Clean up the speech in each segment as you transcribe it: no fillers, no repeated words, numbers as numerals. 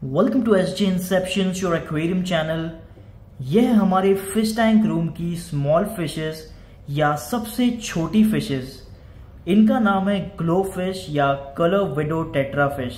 Welcome to SJ inceptions your aquarium channel. यह है हमारे फिश टैंक रूम की स्मॉल फिशेस या सबसे छोटी फिशेस। इनका नाम है ग्लो फिश या colour widow tetra fish.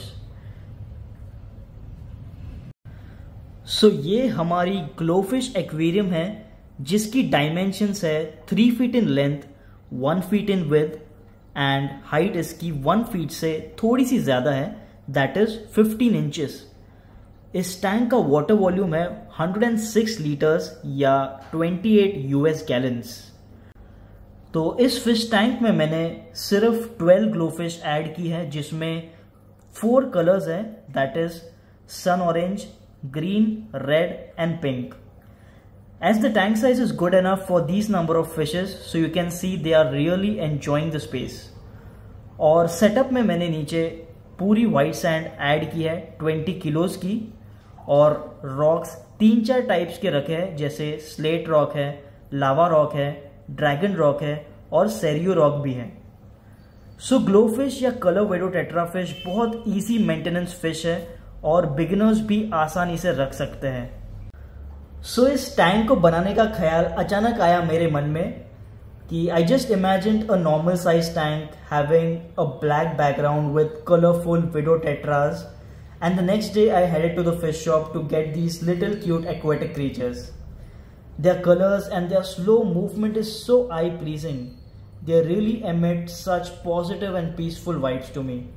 So ये हमारी ग्लो फिश एक्वेरियम है जिसकी डायमेंशंस है 3 feet in length, 1 feet in width and height इसकी 1 फीट से थोड़ी सी ज्यादा है, दैट इज 15 इंचेस। इस टैंक का वाटर वॉल्यूम है 106 लीटर्स या 28 यूएस गैलन्स। तो इस फिश टैंक में मैंने सिर्फ 12 ग्लोफिश ऐड की है जिसमें 4 कलर्स है, that is sun orange, green, red and pink. As the tank size is good enough for these number of fishes, so you can see they are really enjoying the space. और setup में मैंने नीचे पूरी white sand add की है 20 kilos की, और rocks 3-4 types के रखे हैं, जैसे स्लेट रॉक है, लावा रॉक है, ड्रैगन रॉक है और सेरियो रॉक भी है। सो ग्लोफिश या कलर विडो टेट्राफिश बहुत इजी मेंटेनेंस फिश है और बिगिनर्स भी आसानी से रख सकते हैं। सो इस टैंक को बनाने का ख्याल अचानक आया मेरे मन में कि I just imagined a normal size tank having a black background with colourful widow tetras, and the next day I headed to the fish shop to get these little cute aquatic creatures. Their colors and their slow movement is so eye pleasing. They really emit such positive and peaceful vibes to me.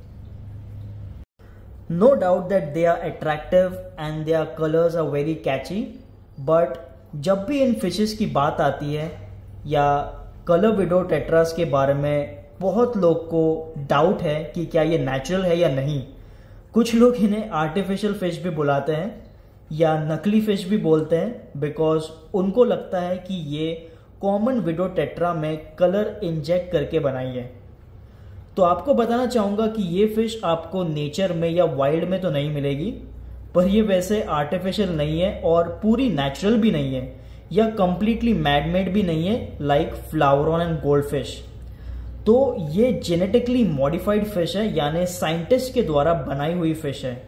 No doubt that they are attractive and their colors are very catchy, but जब भी इन fishes की बात आती है या colour window tetras के बारे में, बहुत लोग को डाउट है कि क्या ये नेचुरल है या नहीं। कुछ लोग इन्हें आर्टिफिशियल फिश भी बुलाते हैं या नकली फिश भी बोलते हैं, बिकॉज उनको लगता है कि ये कॉमन विडो टेट्रा में कलर इंजेक्ट करके बनाई है। तो आपको बताना चाहूंगा कि ये फिश आपको नेचर में या वाइल्ड में तो नहीं मिलेगी, पर ये वैसे आर्टिफिशियल नहीं है और पूरी नेचुरल भी नहीं है या कंप्लीटली मैडमेड भी नहीं है like flowerhorn and gold fish. तो ये जेनेटिकली मॉडिफाइड फिश है, यानी साइंटिस्ट के द्वारा बनाई हुई फिश है।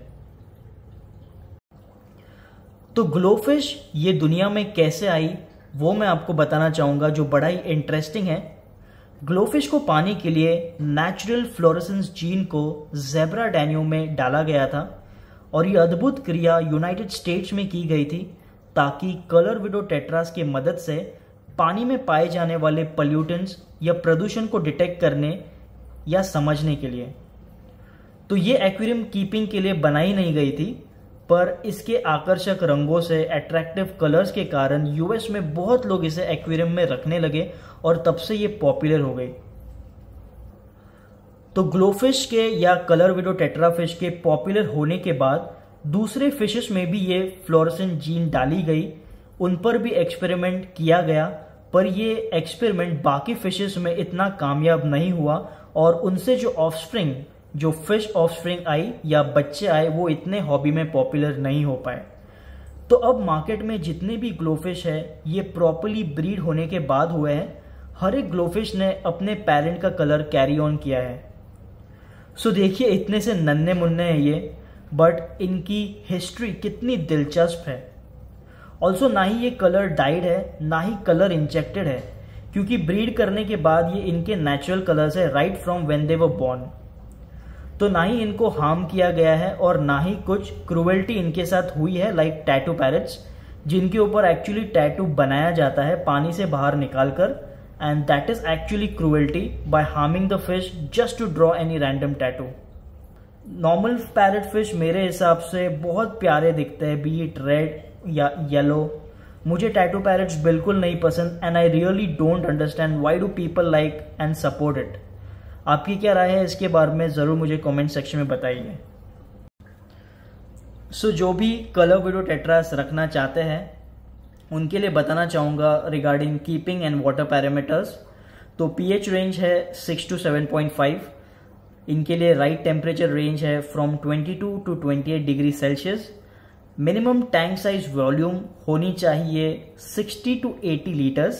तो ग्लोफिश ये दुनिया में कैसे आई वो मैं आपको बताना चाहूंगा, जो बड़ा ही इंटरेस्टिंग है। ग्लोफिश को पाने के लिए नेचुरल फ्लोरेसेंस जीन को ज़ेब्रा डैनियो में डाला गया था और ये अद्भुत क्रिया यूनाइटेड स्टेट्स में की गई थी ताकि कलर विडो टेट्रास की मदद से पानी में पाए जाने वाले पोल्यूटेंट्स या प्रदूषण को डिटेक्ट करने या समझने के लिए। तो ये एक्वेरियम कीपिंग के लिए बनाई नहीं गई थी, पर इसके आकर्षक रंगों से, अट्रैक्टिव कलर्स के कारण यूएस में बहुत लोग इसे एक्वेरियम में रखने लगे और तब से ये पॉपुलर हो गई। तो ग्लोफिश के या कलर विडो टेट्राफिश के पॉपुलर होने के बाद दूसरे फिशेस में भी ये फ्लोरेसेंट जीन डाली गई, उन पर भी एक्सपेरिमेंट किया गया, पर ये एक्सपेरिमेंट बाकी फिशेस में इतना कामयाब नहीं हुआ और उनसे जो ऑफस्प्रिंग, जो फिश ऑफस्प्रिंग आई या बच्चे आए, वो इतने हॉबी में पॉपुलर नहीं हो पाए। तो अब मार्केट में जितने भी ग्लोफिश है ये प्रॉपरली ब्रीड होने के बाद हुए हैं। हर एक ग्लोफिश ने अपने पेरेंट का कलर कैरी ऑन किया है। सो देखिए, इतने से नन्हे मुन्ने हैं ये, बट इनकी हिस्ट्री कितनी दिलचस्प है। ऑल्सो ना ही ये कलर डाइड है, ना ही कलर इंजेक्टेड है, क्योंकि ब्रीड करने के बाद ये इनके नेचुरल कलर्स है right from when they were born. तो ना ही इनको हार्म किया गया है और ना ही कुछ क्रूएल्टी इनके साथ हुई है लाइक टैटू पैरट्स, जिनके ऊपर एक्चुअली टैटू बनाया जाता है पानी से बाहर निकालकर, and that is actually cruelty by harming the fish just to draw any random tattoo. Normal parrot fish मेरे हिसाब से बहुत प्यारे दिखते हैं, बी इट रेड या येलो। मुझे टैटू पैरट्स बिल्कुल नहीं पसंद and I really don't understand why do people like and support it. आपकी क्या राय है इसके बारे में, जरूर मुझे कमेंट सेक्शन में बताइए। सो जो भी कलर विडो टेट्रास रखना चाहते हैं उनके लिए बताना चाहूँगा regarding keeping and water parameters. तो पीएच रेंज है 6 to 7.5। इनके लिए राइट टेम्परेचर रेंज है from 22 to 28 degree Celsius. Minimum tank size volume होनी चाहिए 60 to 80 लीटर्स।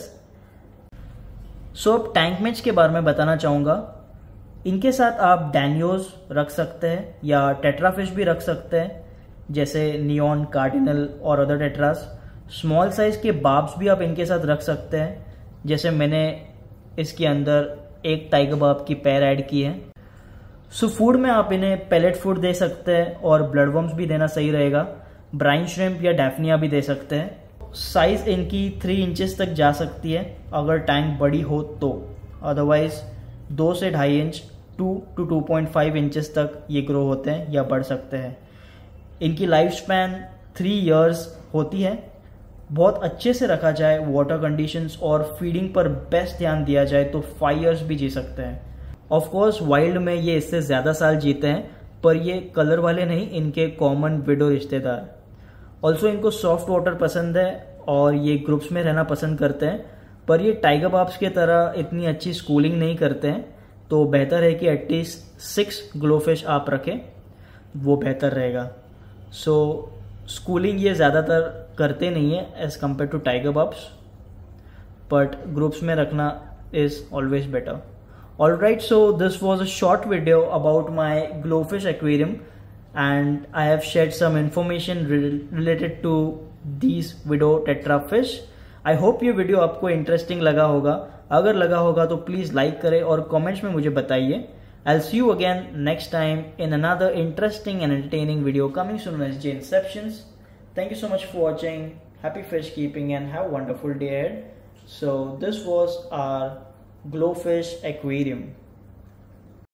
सो अब टैंक मैच के बारे में बताना चाहूँगा। इनके साथ आप डैनियोज रख सकते हैं या टेट्राफिश भी रख सकते हैं। जैसे नियॉन, कार्डिनल और अदर टेट्रास। स्मॉल साइज के बार्ब्स भी आप इनके साथ रख सकते हैं, जैसे मैंने इसके अंदर एक टाइगर बार्ब की पैर ऐड की है। सो फूड में आप इन्हें पेलेट फूड दे सकते हैं और ब्लड वर्म्स भी देना सही रहेगा। ब्राइन श्रिम्प या डैफनिया भी दे सकते हैं। साइज इनकी 3 इंचेस तक जा सकती है अगर टैंक बड़ी हो तो, अदरवाइज 2 से 2.5 इंच 2 to 2.5 इंचेस तक ये ग्रो होते हैं या बढ़ सकते हैं। इनकी लाइफ स्पैन 3 इयर्स होती है। बहुत अच्छे से रखा जाए, वाटर कंडीशंस और फीडिंग पर बेस्ट ध्यान दिया जाए तो 5 इयर्स भी जी सकते हैं। ऑफ कोर्स वाइल्ड में ये इससे ज़्यादा साल जीते हैं, पर ये कलर वाले नहीं, इनके कॉमन विडो रिश्तेदार। ऑल्सो इनको सॉफ्ट वाटर पसंद है और ये ग्रुप्स में रहना पसंद करते हैं, पर ये टाइगर बार्ब्स की तरह इतनी अच्छी स्कूलिंग नहीं करते हैं, तो बेहतर है कि एटलीस्ट 6 ग्लोफिश आप रखें, वो बेहतर रहेगा। सो स्कूलिंग ये ज़्यादातर करते नहीं है as compare to tiger barbs, but groups में रखना is always better. Alright, so this was a short video about my glowfish aquarium and I have shared some information related to these widow tetra fish. I hope ये video आपको interesting लगा होगा। अगर लगा होगा तो प्लीज़ लाइक करें और कमेंट्स में मुझे बताइए। I'll see you again next time in another interesting and entertaining video coming soon as J Inceptions. Thank you so much for watching. Happy fish keeping and have a wonderful day ahead. So this was our glowfish aquarium.